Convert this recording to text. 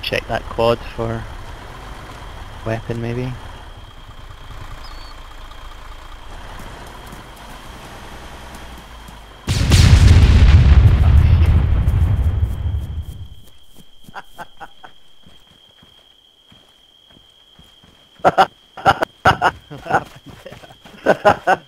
check that quad for weapon maybe. What happened there?